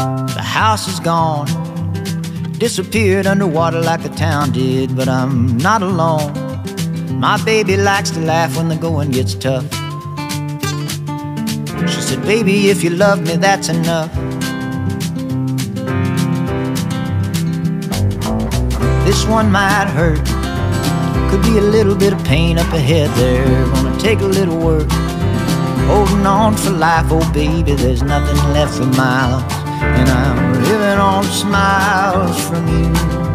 The house is gone, disappeared underwater like the town did, but I'm not alone. My baby likes to laugh when the going gets tough. She said, baby, if you love me, that's enough. This one might hurt, could be a little bit of pain up ahead there. Gonna take a little work, holding on for life. Oh baby, there's nothing left for miles, and I'm living on smiles from you.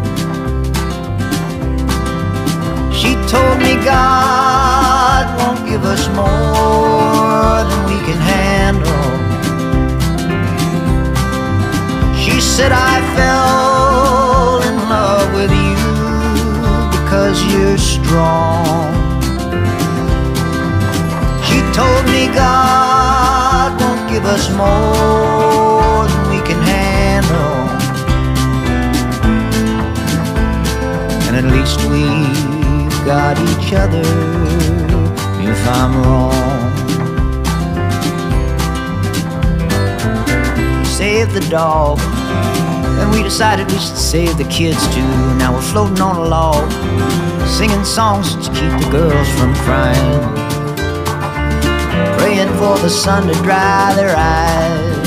She told me God won't give us more than we can handle. She said I fell in love with you because you're strong. She told me God won't give us more than we can handle, and at least we've got each other if I'm wrong. Save the dog, and we decided we should save the kids too. Now we're floating on a log, singing songs to keep the girls from crying, praying for the sun to dry their eyes.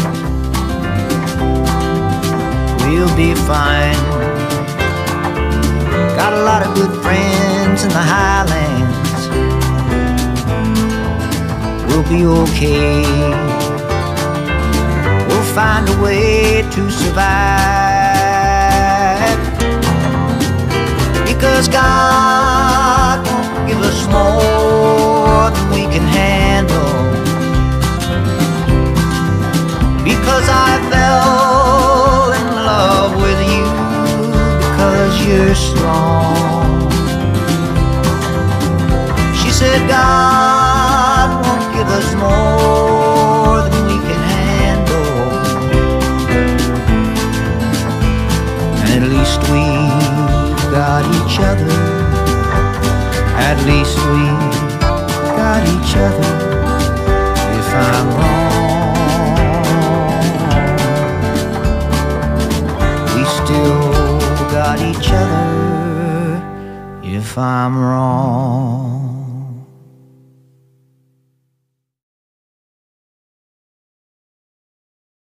We'll be fine. Got a lot of good friends in the highlands. We'll be okay. We'll find a way to survive, because God won't give us more than we can handle. Because I fell in love with you because you're strong. She said God won't give us more than we can handle, and at least we've got each other. At least we've got each other if I'm wrong. We still got each other if I'm wrong.